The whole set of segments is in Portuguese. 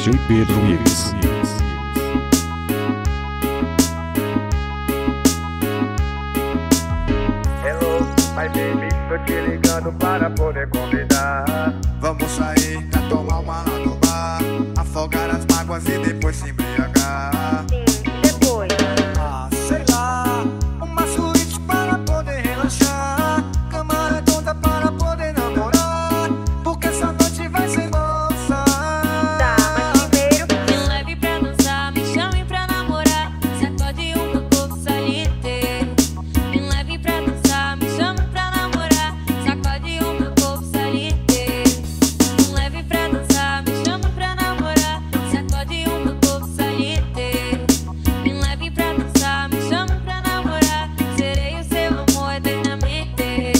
DJ Pedro Mix. Hello, my baby, tô te ligando para poder convidar. Vamos sair pra tomar uma lá no bar, afogar as mágoas e depois se embriagar. Sim, depois. Sei lá, uma suíte para poder relaxar, cama redonda para poder namorar, porque essa noite vai ser nossa. Tá, mas primeiro Me leve pra dançar, me chame pra namorar, sacode o meu corpo saliente. Me leve pra dançar, me chame pra namorar, sacode o meu corpo saliente. Me leve pra dançar, me chame pra namorar, sacode o meu corpo saliente. Me leve pra dançar, me chame pra namorar, serei o seu amor eternamente.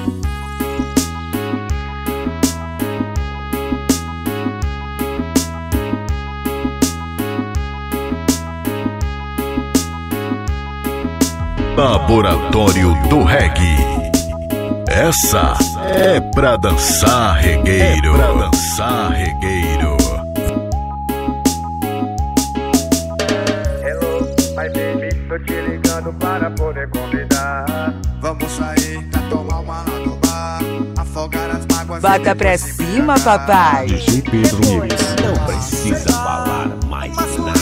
Laboratório do Reggae. Essa é pra dançar regueiro. É pra dançar regueiro. Hello, my baby, tô te ligando para poder convidar. Vamos sair pra tomar uma lá no bar, afogar as mágoas e Bota depois pra se cima, embriagar. papai. DJ Pedro Mix. depois. Não precisa falar mais nada.